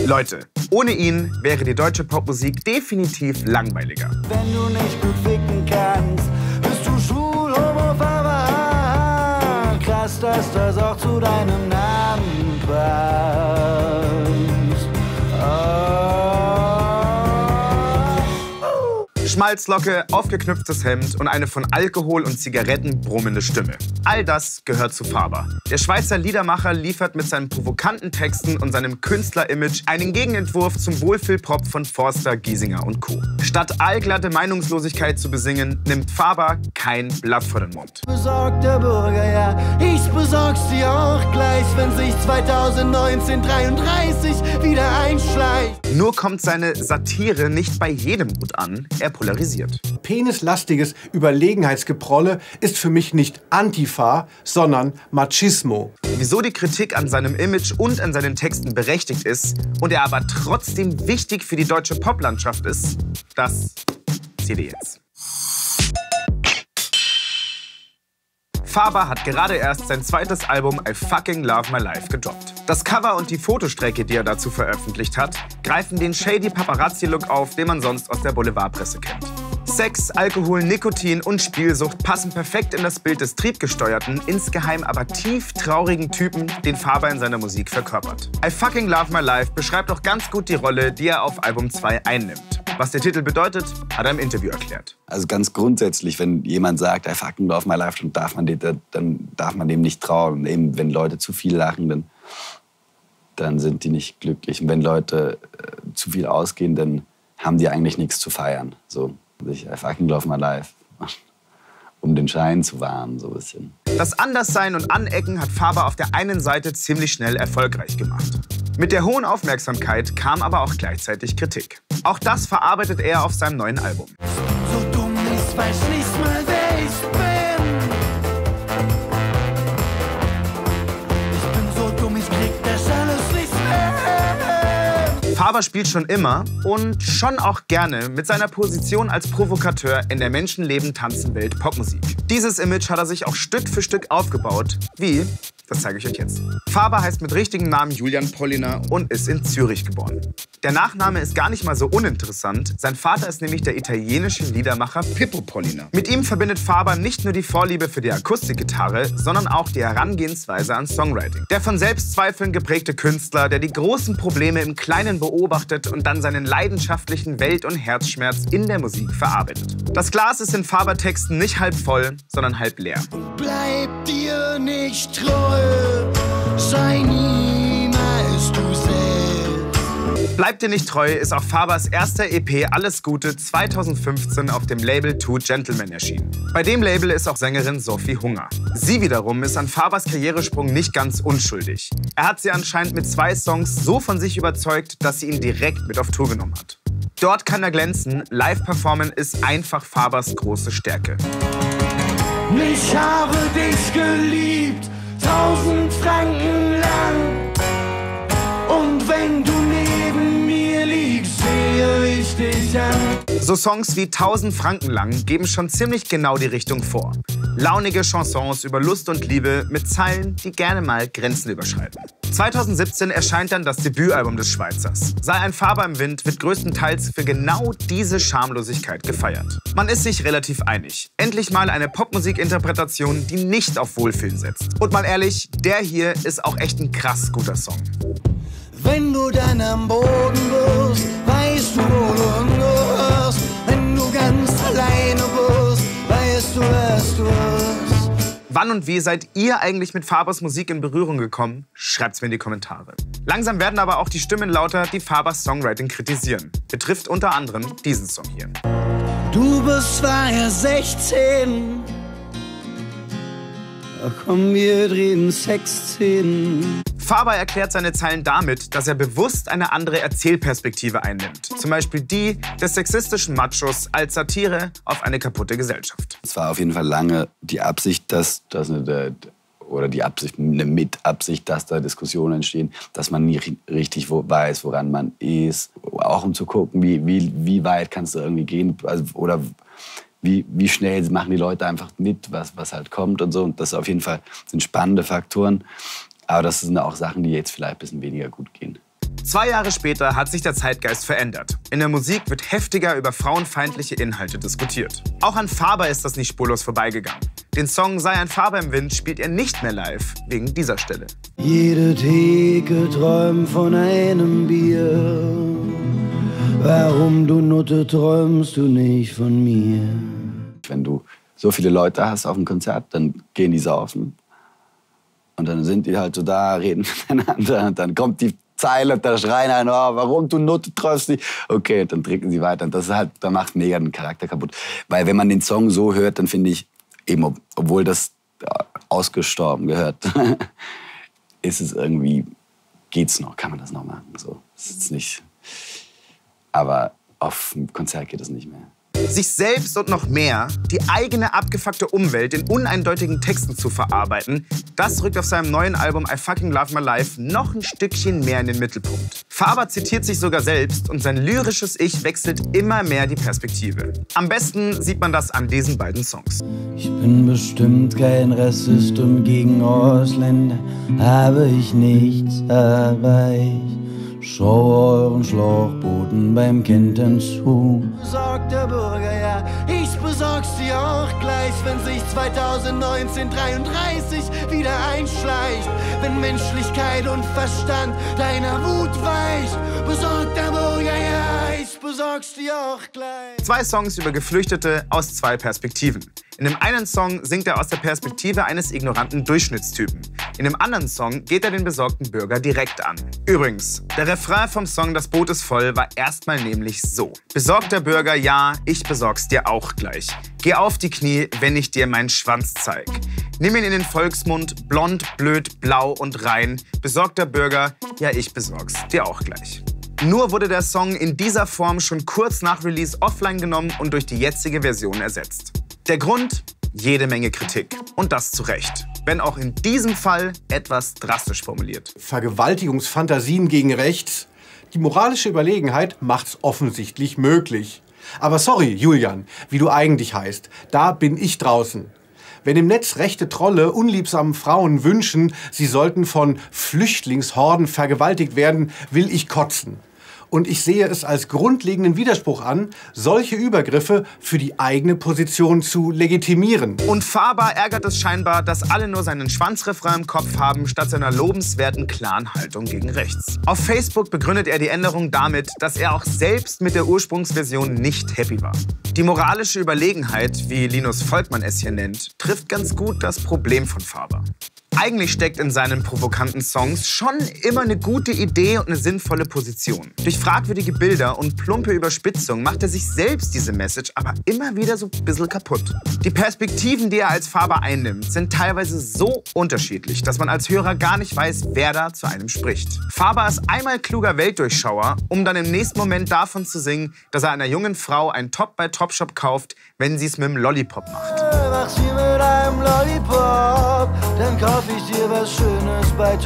Leute, ohne ihn wäre die deutsche Popmusik definitiv langweiliger. Wenn du nicht gut ficken kannst, bist du schwul, homo, Fama. Krass, dass das auch zu deinem Namen passt. Schmalzlocke, aufgeknüpftes Hemd und eine von Alkohol und Zigaretten brummende Stimme. All das gehört zu Faber. Der Schweizer Liedermacher liefert mit seinen provokanten Texten und seinem Künstler-Image einen Gegenentwurf zum Wohlfühlpop von Forster, Giesinger und Co. Statt allglatte Meinungslosigkeit zu besingen, nimmt Faber kein Blatt vor den Mund. Besorgter Bürger, ja, ich besorg's dir auch gleich, wenn sich 2019 33 wieder einschleicht. Nur kommt seine Satire nicht bei jedem gut an, er polarisiert. Penislastiges Überlegenheitsgeprolle ist für mich nicht Antifa, sondern Machismo. Wieso die Kritik an seinem Image und an seinen Texten berechtigt ist und er aber trotzdem wichtig für die deutsche Poplandschaft ist, das seht ihr jetzt. Faber hat gerade erst sein zweites Album I Fucking Love My Life gedroppt. Das Cover und die Fotostrecke, die er dazu veröffentlicht hat, greifen den shady Paparazzi-Look auf, den man sonst aus der Boulevardpresse kennt. Sex, Alkohol, Nikotin und Spielsucht passen perfekt in das Bild des triebgesteuerten, insgeheim aber tief traurigen Typen, den Faber in seiner Musik verkörpert. I Fucking Love My Life beschreibt auch ganz gut die Rolle, die er auf Album 2 einnimmt. Was der Titel bedeutet, hat er im Interview erklärt. Also ganz grundsätzlich, wenn jemand sagt, I fucking love my life, dann darf man dem nicht trauen. Und eben, wenn Leute zu viel lachen, dann sind die nicht glücklich. Und wenn Leute zu viel ausgehen, dann haben die eigentlich nichts zu feiern. So, I fucking love my life. Um den Schein zu wahren, so ein bisschen. Das Anderssein und Anecken hat Faber auf der einen Seite ziemlich schnell erfolgreich gemacht. Mit der hohen Aufmerksamkeit kam aber auch gleichzeitig Kritik. Auch das verarbeitet er auf seinem neuen Album. So dumm, ich weiß nicht mal, wer ich bin. Ich bin so dumm, ich krieg das alles nicht mehr. Faber spielt schon immer und schon auch gerne mit seiner Position als Provokateur in der Menschenleben-Tanzen-Welt Popmusik. Dieses Image hat er sich auch Stück für Stück aufgebaut. Wie? Das zeige ich euch jetzt. Faber heißt mit richtigem Namen Julian Polliner und ist in Zürich geboren. Der Nachname ist gar nicht mal so uninteressant. Sein Vater ist nämlich der italienische Liedermacher Pippo Polliner. Mit ihm verbindet Faber nicht nur die Vorliebe für die Akustikgitarre, sondern auch die Herangehensweise an Songwriting. Der von Selbstzweifeln geprägte Künstler, der die großen Probleme im Kleinen beobachtet und dann seinen leidenschaftlichen Welt- und Herzschmerz in der Musik verarbeitet. Das Glas ist in Faber-Texten nicht halb voll, sondern halb leer. Bleib dir nicht treu, sei niemals du selbst. Bleibt dir nicht treu ist auch Fabers erster EP Alles Gute 2015 auf dem Label Two Gentlemen erschienen. Bei dem Label ist auch Sängerin Sophie Hunger. Sie wiederum ist an Fabers Karrieresprung nicht ganz unschuldig. Er hat sie anscheinend mit 2 Songs so von sich überzeugt, dass sie ihn direkt mit auf Tour genommen hat. Dort kann er glänzen, Live-Performen ist einfach Fabers große Stärke. Ich habe dich geliebt, 1000 Franken lang. Und wenn du neben mir liegst, sehe ich dich an. So Songs wie 1000 Franken lang geben schon ziemlich genau die Richtung vor. Launige Chansons über Lust und Liebe mit Zeilen, die gerne mal Grenzen überschreiten. 2017 erscheint dann das Debütalbum des Schweizers. Sei ein Faber im Wind wird größtenteils für genau diese Schamlosigkeit gefeiert. Man ist sich relativ einig. Endlich mal eine Popmusikinterpretation, die nicht auf Wohlfühlen setzt. Und mal ehrlich, der hier ist auch echt ein krass guter Song. Wenn du dann am Boden bist, weißt du, wo du hingehörst. Wenn du ganz alleine bist, weißt du, was du bist. Wann und wie seid ihr eigentlich mit Fabers Musik in Berührung gekommen? Schreibt's mir in die Kommentare. Langsam werden aber auch die Stimmen lauter, die Fabers Songwriting kritisieren. Betrifft unter anderem diesen Song hier. Du bist zwar erst 16, komm, wir drehen Sexszenen. Faber erklärt seine Zeilen damit, dass er bewusst eine andere Erzählperspektive einnimmt. Zum Beispiel die des sexistischen Machos als Satire auf eine kaputte Gesellschaft. Es war auf jeden Fall lange die Absicht, dass eine Mitabsicht, dass da Diskussionen entstehen, dass man nie richtig weiß, woran man ist. Auch um zu gucken, wie weit kannst du irgendwie gehen, also, oder wie schnell machen die Leute einfach mit, was halt kommt und so. Und das auf jeden Fall sind spannende Faktoren. Aber das sind auch Sachen, die jetzt vielleicht ein bisschen weniger gut gehen. 2 Jahre später hat sich der Zeitgeist verändert. In der Musik wird heftiger über frauenfeindliche Inhalte diskutiert. Auch an Faber ist das nicht spurlos vorbeigegangen. Den Song Sei ein Faber im Wind spielt er nicht mehr live, wegen dieser Stelle. Jede Theke träumt von einem Bier. Warum, du Nutte, träumst du nicht von mir? Wenn du so viele Leute hast auf dem Konzert, dann gehen die saufen. Und dann sind die halt so da, reden miteinander. Und dann kommt die Zeile und da schreien einen, oh, warum, du Nutte, träumst nicht? Okay, dann trinken sie weiter. Und das ist halt, da macht mega den Charakter kaputt. Weil wenn man den Song so hört, dann finde ich, eben, obwohl das ausgestorben gehört, ist es irgendwie, geht's noch, kann man das noch machen. So, das ist nicht, aber auf dem Konzert geht es nicht mehr. Sich selbst und noch mehr, die eigene abgefuckte Umwelt in uneindeutigen Texten zu verarbeiten, das rückt auf seinem neuen Album I Fucking Love My Life noch ein Stückchen mehr in den Mittelpunkt. Faber zitiert sich sogar selbst und sein lyrisches Ich wechselt immer mehr die Perspektive. Am besten sieht man das an diesen beiden Songs. Ich bin bestimmt kein Rassist und gegen Ausländer habe ich nichts erreicht. Schau euren Schlauchbooten beim Kentern zu. Sagt der Bürger, ja, ich besorg's dir auch gleich, wenn sich 2019 33 wieder einschleicht. Wenn Menschlichkeit und Verstand deiner Wut weicht, besorgt der Bürger, ja, ich besorg's dir auch gleich. 2 Songs über Geflüchtete aus 2 Perspektiven. In dem einen Song singt er aus der Perspektive eines ignoranten Durchschnittstypen. In dem anderen Song geht er den besorgten Bürger direkt an. Übrigens, der Refrain vom Song Das Boot ist voll war erstmal nämlich so. Besorgter Bürger, ja, ich besorg's dir auch gleich. Geh auf die Knie, wenn ich dir meinen Schwanz zeig. Nimm ihn in den Volksmund, blond, blöd, blau und rein. Besorgter Bürger, ja, ich besorg's dir auch gleich. Nur wurde der Song in dieser Form schon kurz nach Release offline genommen und durch die jetzige Version ersetzt. Der Grund? Jede Menge Kritik. Und das zu Recht. Wenn auch in diesem Fall etwas drastisch formuliert. Vergewaltigungsfantasien gegen rechts. Die moralische Überlegenheit macht's offensichtlich möglich. Aber sorry, Julian, wie du eigentlich heißt, da bin ich draußen. Wenn im Netz rechte Trolle unliebsamen Frauen wünschen, sie sollten von Flüchtlingshorden vergewaltigt werden, will ich kotzen. Und ich sehe es als grundlegenden Widerspruch an, solche Übergriffe für die eigene Position zu legitimieren. Und Faber ärgert es scheinbar, dass alle nur seinen Schwanzrefrain im Kopf haben, statt seiner lobenswerten Clan-Haltung gegen rechts. Auf Facebook begründet er die Änderung damit, dass er auch selbst mit der Ursprungsversion nicht happy war. Die moralische Überlegenheit, wie Linus Volkmann es hier nennt, trifft ganz gut das Problem von Faber. Eigentlich steckt in seinen provokanten Songs schon immer eine gute Idee und eine sinnvolle Position. Durch fragwürdige Bilder und plumpe Überspitzung macht er sich selbst diese Message aber immer wieder so ein bisschen kaputt. Die Perspektiven, die er als Faber einnimmt, sind teilweise so unterschiedlich, dass man als Hörer gar nicht weiß, wer da zu einem spricht. Faber ist einmal kluger Weltdurchschauer, um dann im nächsten Moment davon zu singen, dass er einer jungen Frau einen Top bei Topshop kauft, wenn sie es mit dem Lollipop macht. Mach sie mit einem Lollipop, dann kauf ich dir was Schönes bei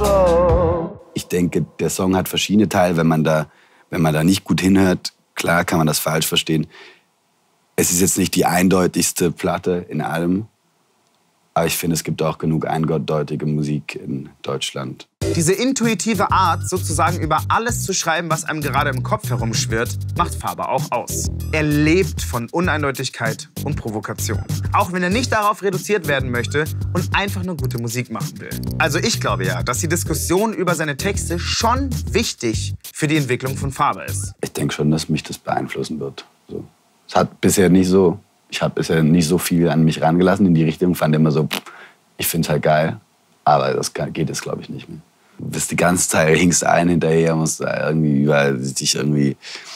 Topshop. Ich denke, der Song hat verschiedene Teile. Wenn man da nicht gut hinhört, klar kann man das falsch verstehen. Es ist jetzt nicht die eindeutigste Platte in allem. Aber ich finde, es gibt auch genug eindeutige Musik in Deutschland. Diese intuitive Art, sozusagen über alles zu schreiben, was einem gerade im Kopf herumschwirrt, macht Faber auch aus. Er lebt von Uneindeutigkeit und Provokation. Auch wenn er nicht darauf reduziert werden möchte und einfach nur gute Musik machen will. Also ich glaube ja, dass die Diskussion über seine Texte schon wichtig für die Entwicklung von Faber ist. Ich denke schon, dass mich das beeinflussen wird. So. Es hat bisher nicht so... Ich habe bisher nicht so viel an mich rangelassen in die Richtung. Fand immer so, ich finde es halt geil. Aber das geht jetzt, glaube ich, nicht mehr. Du bist die ganze Zeit, hinkst einen hinterher, musst irgendwie dich irgendwie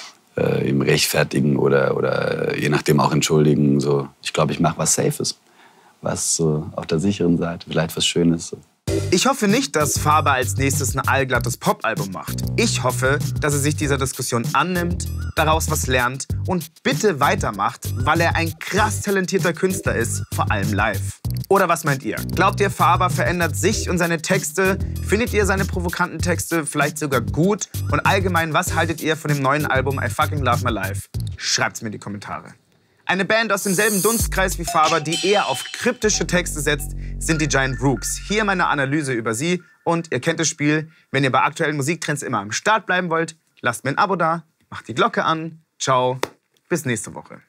ihm rechtfertigen oder je nachdem auch entschuldigen. So. Ich glaube, ich mache was Safes. Was so auf der sicheren Seite, vielleicht was Schönes. So. Ich hoffe nicht, dass Faber als nächstes ein allglattes Pop-Album macht. Ich hoffe, dass er sich dieser Diskussion annimmt, daraus was lernt und bitte weitermacht, weil er ein krass talentierter Künstler ist, vor allem live. Oder was meint ihr? Glaubt ihr, Faber verändert sich und seine Texte? Findet ihr seine provokanten Texte vielleicht sogar gut? Und allgemein, was haltet ihr von dem neuen Album I Fucking Love My Life? Schreibt's mir in die Kommentare. Eine Band aus demselben Dunstkreis wie Faber, die eher auf kryptische Texte setzt, sind die Giant Rooks. Hier meine Analyse über sie. Und ihr kennt das Spiel. Wenn ihr bei aktuellen Musiktrends immer am Start bleiben wollt, lasst mir ein Abo da, macht die Glocke an. Ciao, bis nächste Woche.